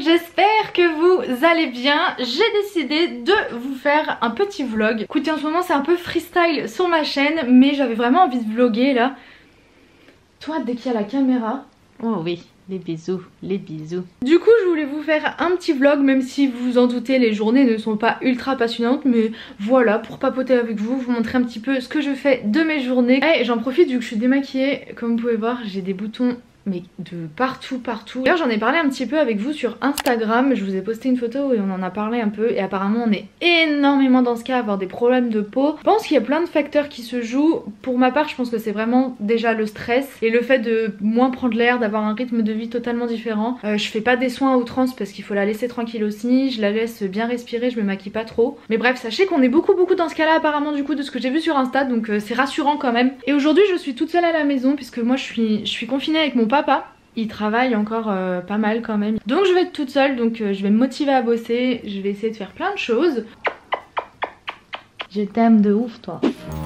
j'espère que vous allez bien. J'ai décidé de vous faire un petit vlog. Écoutez, en ce moment c'est un peu freestyle sur ma chaîne, mais j'avais vraiment envie de vlogger là. Toi, dès qu'il y a la caméra... Oh oui, les bisous, les bisous. Du coup, je voulais vous faire un petit vlog, même si vous vous en doutez, les journées ne sont pas ultra passionnantes, mais voilà, pour papoter avec vous, vous montrer un petit peu ce que je fais de mes journées. Et j'en profite vu que je suis démaquillée, comme vous pouvez voir, j'ai des boutons mais de partout. D'ailleurs j'en ai parlé un petit peu avec vous sur Instagram, je vous ai posté une photo et on en a parlé un peu et apparemment on est énormément dans ce cas à avoir des problèmes de peau. Je pense qu'il y a plein de facteurs qui se jouent. Pour ma part je pense que c'est vraiment déjà le stress et le fait de moins prendre l'air, d'avoir un rythme de vie totalement différent. Je fais pas des soins à outrance parce qu'il faut la laisser tranquille aussi, je la laisse bien respirer, je me maquille pas trop. Mais bref, sachez qu'on est beaucoup dans ce cas là apparemment du coup de ce que j'ai vu sur Insta, donc c'est rassurant quand même. Et aujourd'hui je suis toute seule à la maison puisque moi je suis confinée avec mon papa. Il travaille encore pas mal quand même. Donc je vais être toute seule, donc je vais me motiver à bosser. Je vais essayer de faire plein de choses. Je t'aime de ouf toi.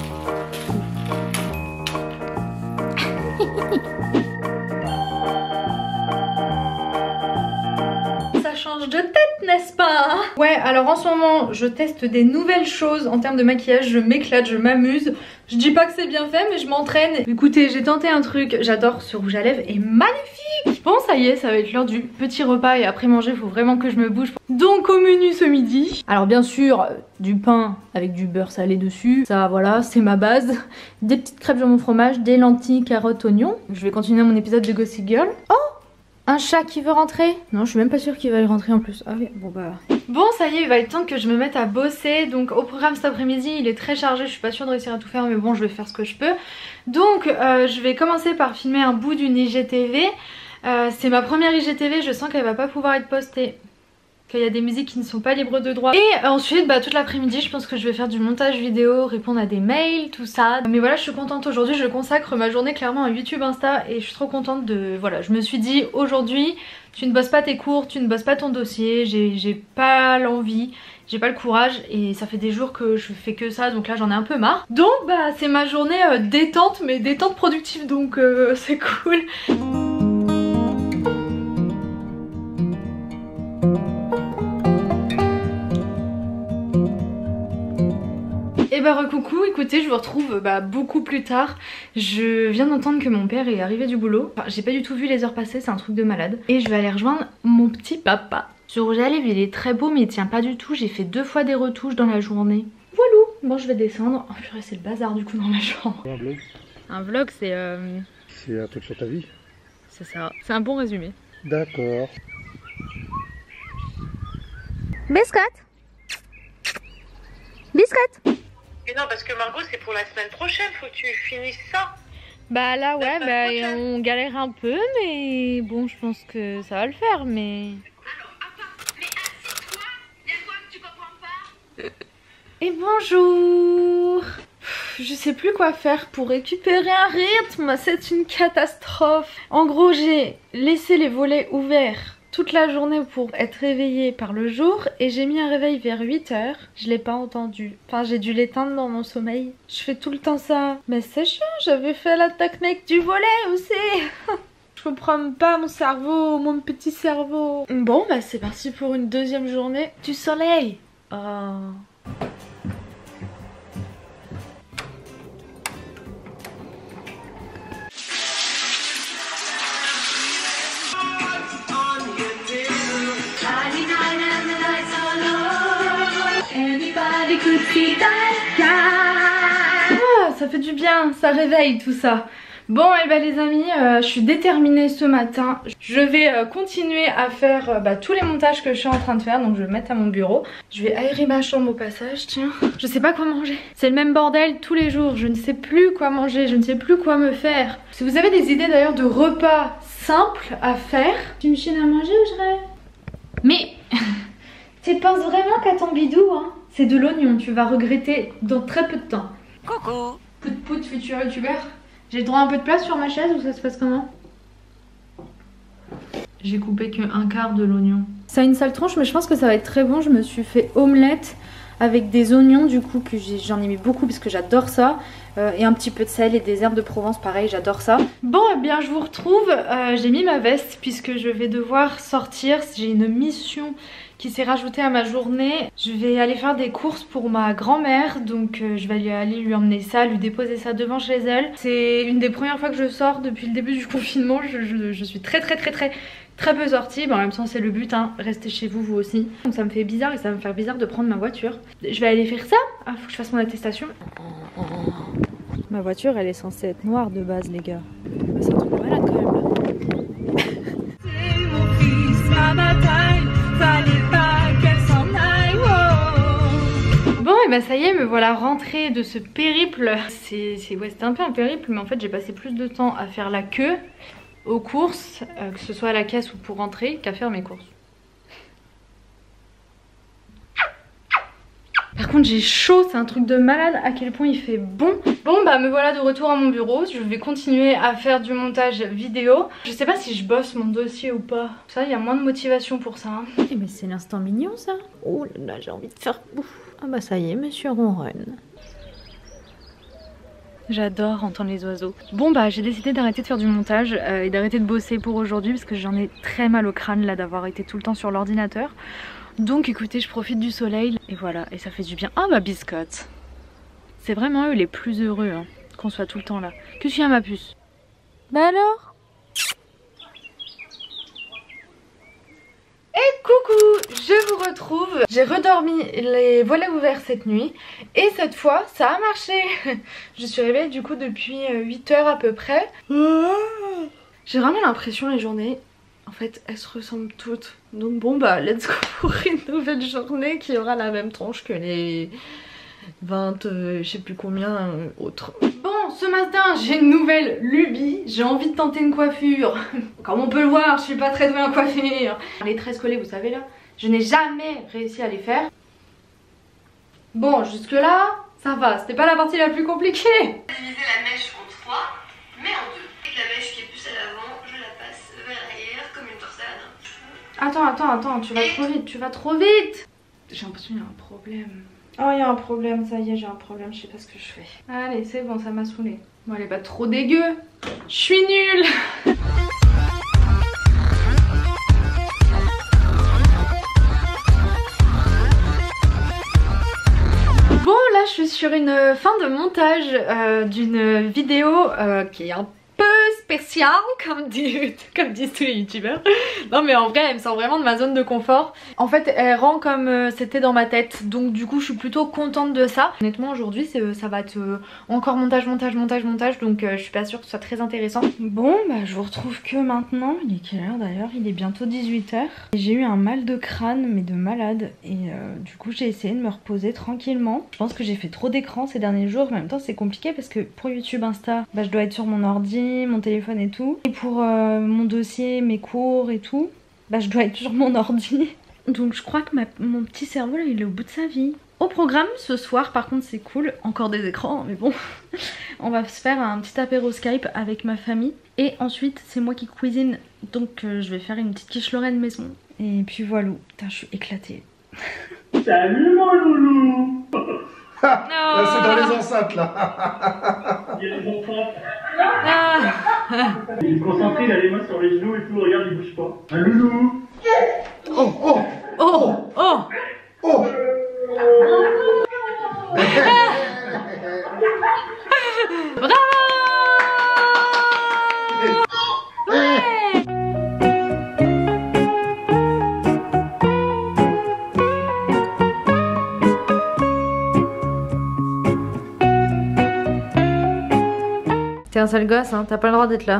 Ça change de tête, n'est-ce pas? Ouais, alors en ce moment je teste des nouvelles choses en termes de maquillage. Je m'éclate, je m'amuse. Je dis pas que c'est bien fait mais je m'entraîne. Écoutez, j'ai tenté un truc, j'adore ce rouge à lèvres est magnifique. Bon ça y est, ça va être l'heure du petit repas et après manger il faut vraiment que je me bouge. Donc au menu ce midi, alors bien sûr du pain avec du beurre salé dessus, ça voilà c'est ma base. Des petites crêpes jambon fromage, des lentilles, carottes, oignons. Je vais continuer mon épisode de Gossip Girl. Oh, un chat qui veut rentrer? Non, je suis même pas sûre qu'il va y rentrer en plus. Ah oui, bon bah... Bon ça y est, il va être temps que je me mette à bosser. Donc au programme cet après-midi, il est très chargé. Je suis pas sûre de réussir à tout faire, mais bon, je vais faire ce que je peux. Donc je vais commencer par filmer un bout d'une IGTV. C'est ma première IGTV, je sens qu'elle va pas pouvoir être postée. Qu'il y a des musiques qui ne sont pas libres de droit. Et ensuite toute l'après-midi je pense que je vais faire du montage vidéo, répondre à des mails, tout ça. Mais voilà, je suis contente aujourd'hui, je consacre ma journée clairement à YouTube, Insta et je suis trop contente de... Voilà, je me suis dit aujourd'hui tu ne bosses pas tes cours, tu ne bosses pas ton dossier, j'ai pas l'envie, j'ai pas le courage et ça fait des jours que je fais que ça, donc là j'en ai un peu marre. Donc bah c'est ma journée détente, mais détente productive, donc c'est cool. Et bah recoucou, écoutez je vous retrouve beaucoup plus tard. Je viens d'entendre que mon père est arrivé du boulot. Enfin, j'ai pas du tout vu les heures passer, c'est un truc de malade. Et je vais aller rejoindre mon petit papa. Ce rouge à lèvres il est très beau mais il tient pas du tout. J'ai fait 2 fois des retouches dans la journée. Voilà, bon je vais descendre. Oh purée, c'est le bazar du coup dans ma chambre. Un vlog. Un vlog c'est... C'est un truc sur ta vie. C'est ça, c'est un bon résumé. D'accord. Biscotte. Biscotte. Mais non, parce que Margot, c'est pour la semaine prochaine, faut que tu finisses ça. Bah là ouais, prochaine. on galère un peu mais bon je pense que ça va le faire mais... Alors, attends, mais assieds-toi, y'a quoi que tu comprends pas? Et bonjour. Je sais plus quoi faire pour récupérer un rythme, c'est une catastrophe. En gros j'ai laissé les volets ouverts toute la journée pour être réveillée par le jour et j'ai mis un réveil vers 8 h. Je l'ai pas entendu. Enfin j'ai dû l'éteindre dans mon sommeil. Je fais tout le temps ça. Mais c'est chiant, j'avais fait la technique du volet aussi. Je comprends pas mon cerveau, mon petit cerveau. Bon bah c'est parti pour une deuxième journée du soleil. Oh. Ah, ça fait du bien, ça réveille tout ça. Bon et ben les amis, je suis déterminée ce matin. Je vais continuer à faire tous les montages que je suis en train de faire. Donc je vais me mettre à mon bureau. Je vais aérer ma chambre au passage, tiens. Je sais pas quoi manger. C'est le même bordel tous les jours. Je ne sais plus quoi manger, je ne sais plus quoi me faire. Si vous avez des idées d'ailleurs de repas simples à faire. Tu me chines à manger ou je rêve? Mais tu penses vraiment qu'à ton bidou hein? C'est de l'oignon, tu vas regretter dans très peu de temps. Coucou. Pout futur youtubeur. J'ai le droit à un peu de place sur ma chaise ou ça se passe comment? J'ai coupé que un quart de l'oignon. Ça a une sale tronche mais je pense que ça va être très bon. Je me suis fait omelette avec des oignons du coup que j'en ai mis beaucoup parce que j'adore ça. Et un petit peu de sel et des herbes de Provence, pareil, j'adore ça. Bon, eh bien je vous retrouve, j'ai mis ma veste puisque je vais devoir sortir. J'ai une mission qui s'est rajoutée à ma journée. Je vais aller faire des courses pour ma grand-mère, donc je vais aller lui emmener ça, lui déposer ça devant chez elle. C'est une des premières fois que je sors depuis le début du confinement. Je suis très peu sortie, mais en même temps c'est le but, hein. Restez chez vous, vous aussi. Donc ça me fait bizarre et ça va me faire bizarre de prendre ma voiture. Je vais aller faire ça. Ah, faut que je fasse mon attestation. Ma voiture elle est censée être noire de base les gars. Bah, c'est un truc de malade quand même là. C'est mon fils, ma bataille, fallait pas qu'elle s'en aille. Oh. Bon et bah ça y est, me voilà rentrée de ce périple. C'était un peu un périple, mais en fait j'ai passé plus de temps à faire la queue aux courses, que ce soit à la caisse ou pour rentrer, qu'à faire mes courses. Par contre j'ai chaud, c'est un truc de malade à quel point il fait bon. Bon bah me voilà de retour à mon bureau, je vais continuer à faire du montage vidéo. Je sais pas si je bosse mon dossier ou pas. Ça il y a moins de motivation pour ça. Hein. Mais c'est l'instant mignon ça. Oh là là j'ai envie de faire bouffe. Ah bah ça y est monsieur ronronne. J'adore entendre les oiseaux. Bon bah j'ai décidé d'arrêter de faire du montage et d'arrêter de bosser pour aujourd'hui parce que j'en ai très mal au crâne là d'avoir été tout le temps sur l'ordinateur. Donc écoutez, je profite du soleil et voilà, et ça fait du bien. Ah ma biscotte. C'est vraiment eux les plus heureux hein, qu'on soit tout le temps là. Qu'est-ce qu'il y a ma puce? Bah alors? Et coucou, je vous retrouve. J'ai redormi les volets ouverts cette nuit et cette fois ça a marché. Je suis réveillée du coup depuis 8 heures à peu près. J'ai vraiment l'impression les journées, en fait elles se ressemblent toutes. Donc bon bah let's go pour une nouvelle journée qui aura la même tronche que les 20 je sais plus combien autres. Bon ce matin j'ai une nouvelle lubie, j'ai envie de tenter une coiffure. Comme on peut le voir je suis pas très douée en coiffure. Les tresses collées vous savez là, je n'ai jamais réussi à les faire. Bon jusque là ça va, c'était pas la partie la plus compliquée. Diviser la mèche en 3, mais en 2. Avec la mèche qui est plus à l'avant, je la passe vers l'arrière comme une torsade. Attends, tu vas trop vite. J'ai l'impression qu'il y a un problème. Oh il y a un problème, ça y est j'ai un problème, je sais pas ce que je fais. Allez c'est bon, ça m'a saoulée. Bon elle est pas trop dégueu. Je suis nulle. Bon là je suis sur une fin de montage d'une vidéo qui est un peu spéciale comme disent tous les youtubeurs. Non mais en vrai elle me sort vraiment de ma zone de confort. En fait elle rend comme c'était dans ma tête, donc du coup je suis plutôt contente de ça. Honnêtement aujourd'hui ça va être encore montage, donc je suis pas sûre que ce soit très intéressant. Bon bah je vous retrouve que maintenant. Il est quelle heure d'ailleurs? Il est bientôt 18 h. J'ai eu un mal de crâne mais de malade et du coup j'ai essayé de me reposer tranquillement. Je pense que j'ai fait trop d'écran ces derniers jours, mais en même temps c'est compliqué parce que pour YouTube, Insta, bah, je dois être sur mon ordi, mon téléphone et tout. Et pour mon dossier, mes cours et tout, bah je dois être sur mon ordi. Donc je crois que mon petit cerveau là il est au bout de sa vie. Au programme ce soir par contre c'est cool, encore des écrans mais bon. On va se faire un petit apéro Skype avec ma famille. Et ensuite c'est moi qui cuisine, donc je vais faire une petite quiche Lorraine maison. Et puis voilà, putain je suis éclatée. Salut mon loulou. Là, c'est dans les enceintes là. Il y a les enceintes. Ah. Il est concentré, il a les mains sur les genoux et tout, regarde il bouge pas. Un loulou. Oh, oh, Oh, oh. oh. Bravo. Ouais. T'es un sale gosse, hein, t'as pas le droit d'être là.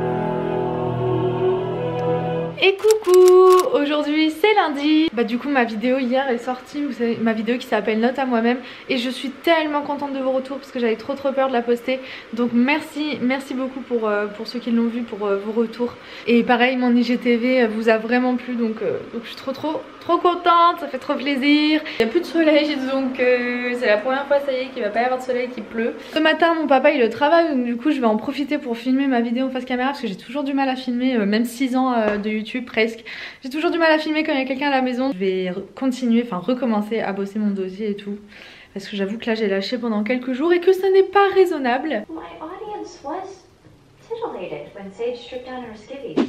Et coucou, aujourd'hui c'est lundi. Bah du coup ma vidéo hier est sortie, vous savez, ma vidéo qui s'appelle Note à moi-même. Et je suis tellement contente de vos retours parce que j'avais trop peur de la poster. Donc merci beaucoup pour ceux qui l'ont vu, pour vos retours. Et pareil mon IGTV vous a vraiment plu, donc je suis trop contente, ça fait trop plaisir. Il n'y a plus de soleil donc c'est la première fois ça y est qu'il va pas y avoir de soleil, qu'il pleut. Ce matin mon papa il est au travail, donc du coup je vais en profiter pour filmer ma vidéo en face caméra parce que j'ai toujours du mal à filmer, même 6 ans de YouTube presque. J'ai toujours toujours du mal à filmer quand il y a quelqu'un à la maison. Je vais continuer, enfin recommencer à bosser mon dossier et tout. Parce que j'avoue que là j'ai lâché pendant quelques jours et que ça n'est pas raisonnable. My audience was titillated when Sage stripped down her skivvies.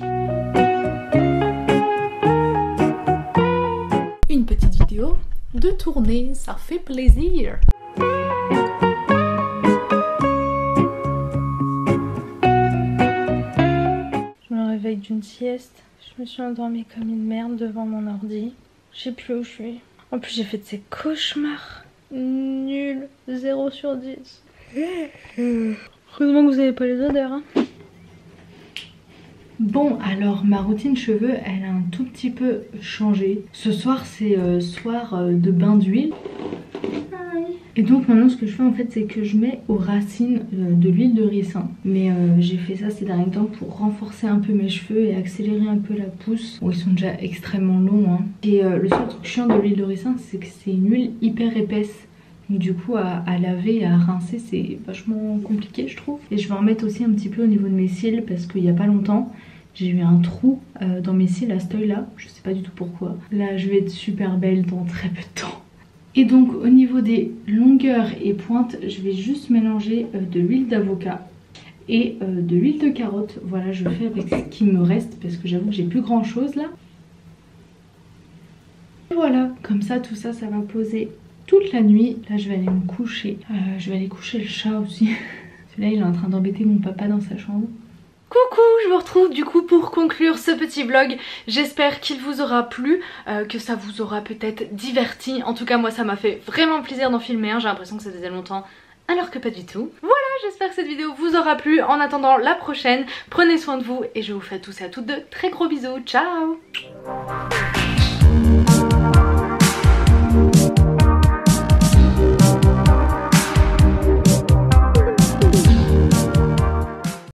Une petite vidéo de tournée, ça fait plaisir. Je me réveille d'une sieste. Je me suis endormie comme une merde devant mon ordi. Je sais plus où je suis. En plus j'ai fait de ces cauchemars. Nul. 0 sur 10. Heureusement que vous n'avez pas les odeurs. Hein. Bon, alors ma routine cheveux, elle a un tout petit peu changé. Ce soir, c'est soir de bain d'huile. Et donc maintenant ce que je fais en fait c'est que je mets aux racines de l'huile de ricin. Mais j'ai fait ça ces derniers temps pour renforcer un peu mes cheveux et accélérer un peu la pousse. Bon, ils sont déjà extrêmement longs hein. Et le seul truc chiant de l'huile de ricin c'est que c'est une huile hyper épaisse. Donc du coup à laver et à rincer c'est vachement compliqué je trouve. Et je vais en mettre aussi un petit peu au niveau de mes cils parce qu'il n'y a pas longtemps j'ai eu un trou dans mes cils à cet œil là. Je sais pas du tout pourquoi. Là je vais être super belle dans très peu de temps. Et donc au niveau des longueurs et pointes, je vais juste mélanger de l'huile d'avocat et de l'huile de carotte. Voilà, je fais avec ce qui me reste parce que j'avoue que j'ai plus grand chose là. Et voilà, comme ça tout ça, ça va poser toute la nuit. Là je vais aller me coucher. Je vais aller coucher le chat aussi. Celui-là il est en train d'embêter mon papa dans sa chambre. Coucou, je vous retrouve du coup pour conclure ce petit vlog. J'espère qu'il vous aura plu, que ça vous aura peut-être diverti. En tout cas moi ça m'a fait vraiment plaisir d'en filmer un. J'ai l'impression que ça faisait longtemps alors que pas du tout. Voilà, j'espère que cette vidéo vous aura plu. En attendant la prochaine, prenez soin de vous et je vous fais à tous et à toutes de très gros bisous. Ciao.